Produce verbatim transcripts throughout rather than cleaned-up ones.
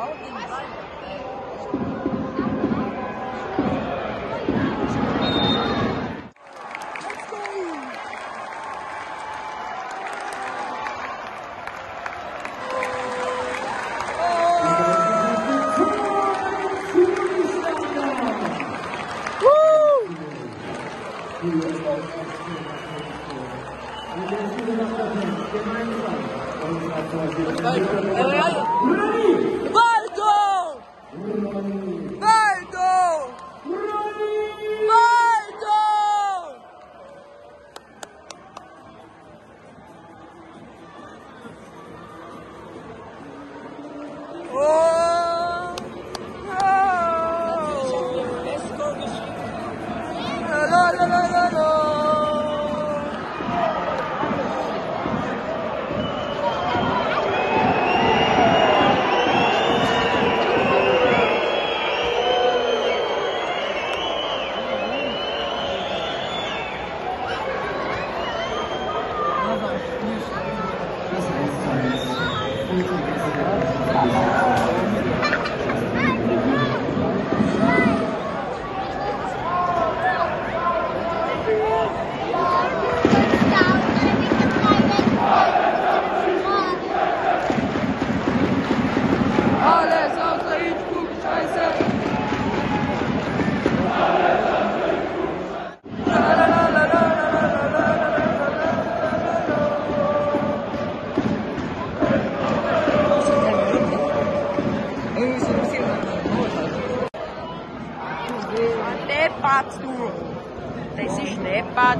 Schneebad, du! Das ist Schneebad.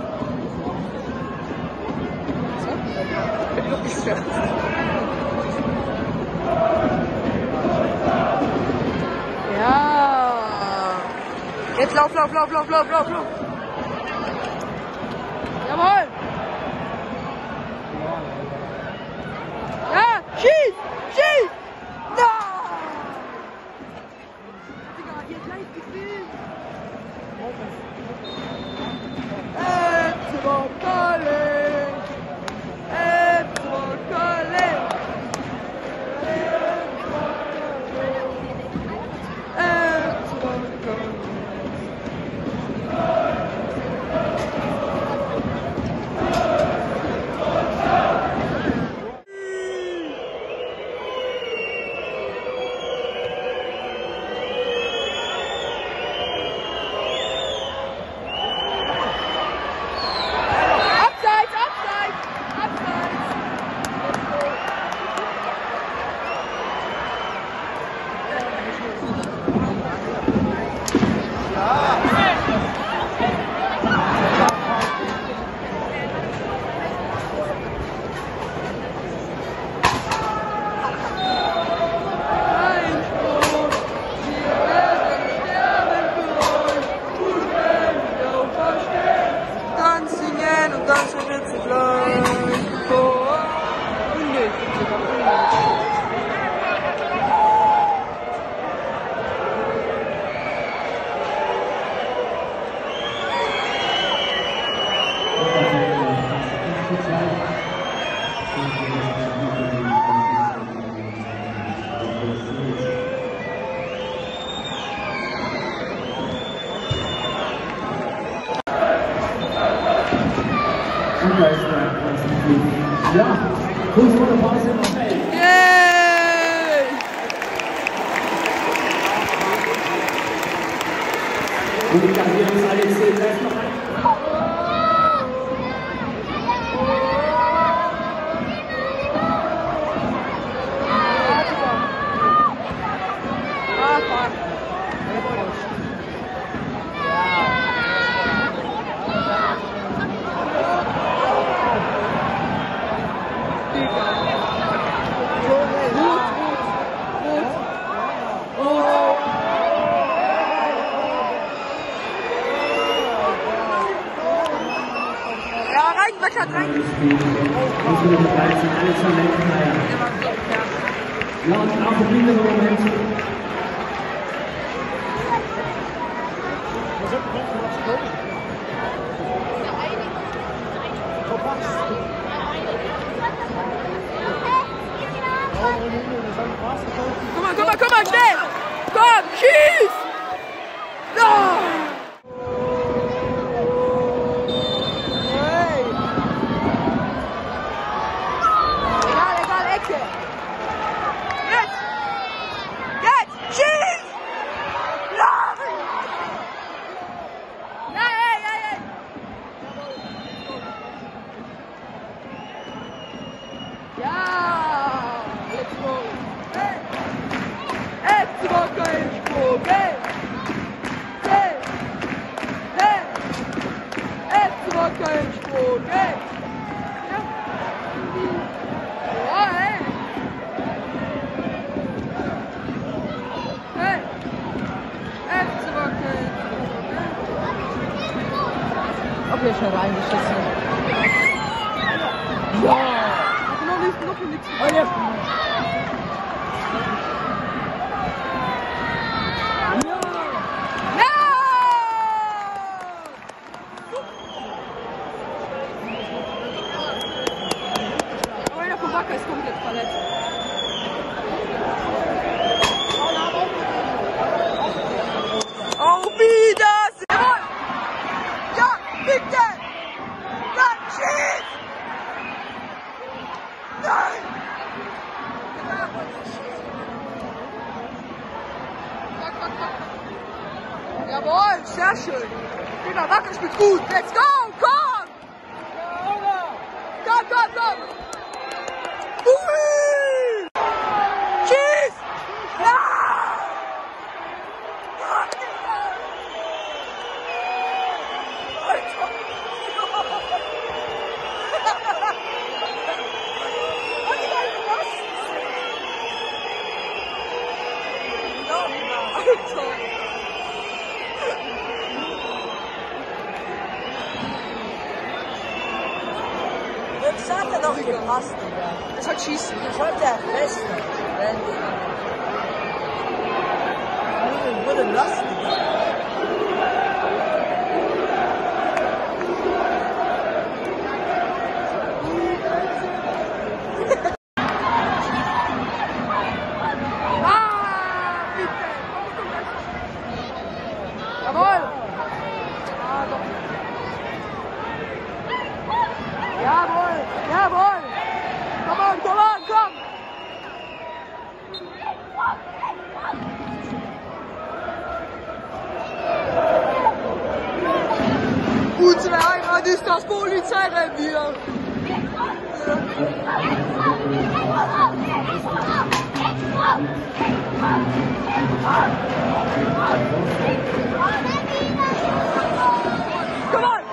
Ja! Jetzt lauf, lauf, lauf, lauf, lauf, lauf, lauf! Jawohl! Ja! Schieß! Schieß! No! Digga, ihr seid gefilmt! Epsilon Calling! Epsilon Calling! Epsilon Calling! Ja, kurz vor der Pause noch. Yay! Und ich kann hier uns alle sehen, gleich noch ein. Rein! Und wieder bereit sind, alle zwei Menschen feiern. Ja, und auch ein blinder Moment. Komm mal, komm mal! mal, komm mal, schnell! Komm, schieß! No! Hey! Egal, egal, Ecke! Jetzt! Jetzt! Schieß! Nein! Nein, nein, nein, nein! Ja! Let's go! Hey! Jetzt Boca Expo! Hey! Hey! Hey! Jetzt Boca Expo! Hey! Ja, hey! Hey! Jetzt Boca Expo! Okay, schon reingeschissen. Ja! Aber noch nicht, noch nichts. Oh, ja. Wacker ist komplett verletzt. Auf Wiedersehen! Ja, bitte! Nein, schieß! Nein! Jawohl, sehr schön! Digga, Wacker spielt gut! Let's go! Komm! Komm, komm, komm! Ui! Schieß! Ja! Das hat er doch gepasst, Digga. Das hat schießen. Ich wollte ja fest. Ich würde lassen, Digga. Ah, bitte! Jawohl! Ah, doch. Jawohl! Jawohl! Komm on, komm on, komm! Unsere Heimat ist das Polizeirevier! Come on!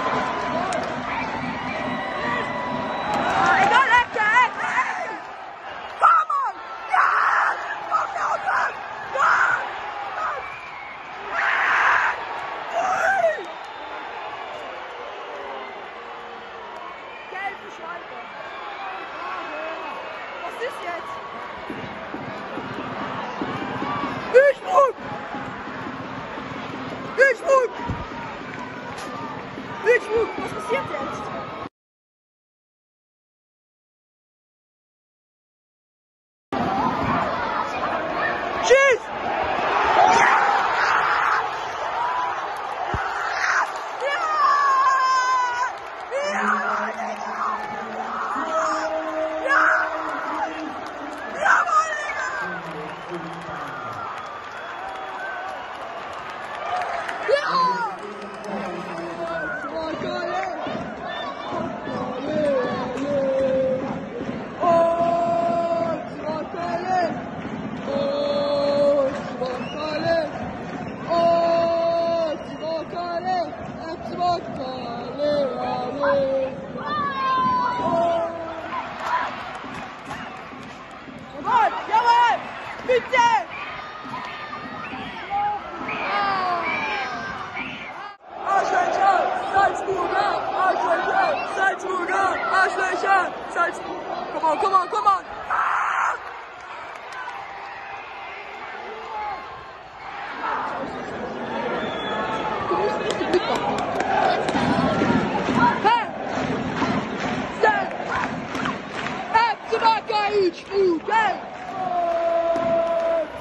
Egal, Ecke, Ecke! Come on! Ja! Komm, Josef! Ja! Gelbe Scheibe! Was ist jetzt? Durchbruch! Durchbruch! Durchbruch! Was passiert jetzt? Schieß! Ja! Ja! Ja! Ja! Jawohl, Digga! Ja! Oh, geil! Oh, Zwakale! Oh, Zwakale! Oh, Zwakale! Zwakale! Jawohl! Jawohl! Bitte! Arschlöcher! Salzburger! Arschlöcher! Salzburger! Arschlöcher! Salzburger! Come on, come on, come on! Du musst richtig mitmachen. Hey! Set! F C Wacker H U! Gell!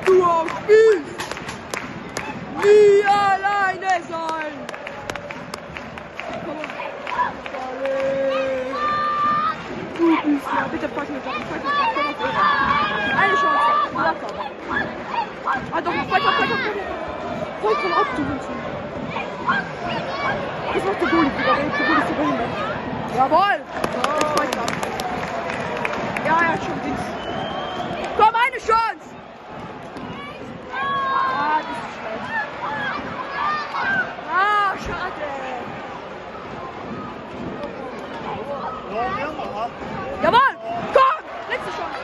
du auch spielst. Nie alleine sein. Du bist ja, bitte folgt mir doch, folgt mir doch, folgt mir doch. Eine Chance, locker. Ah doch, folgt mir, folgt mir, folgt mir. Folgt mir auf, du München. Das macht der Goalie, der Goalie ist der Goalie. Jawohl! Das folgt mir. Ja, ja, schon Dings. Komm, eine Chance! Ah, das ist schlecht. Ah, schade. Jawohl! Komm! Letzte Chance!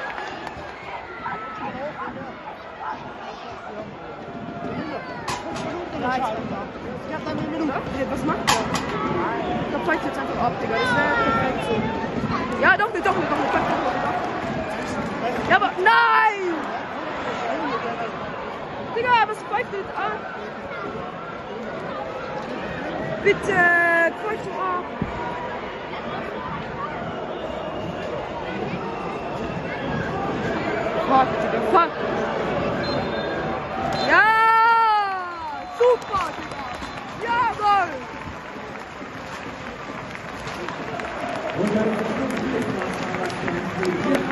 Ich hab dann eine Minute. Was macht der? Der pfeift jetzt einfach ab, Digga. Das wäre perfekt so. Ja, doch, nicht, doch, nicht, doch, nicht, doch, doch, doch, doch. Ja, aber nein! Digga, was pfeift denn ab? Bitte, pfeift doch ab. Fuck, Digga, fuck. Ja! Super, Digga! Jawohl! Und dann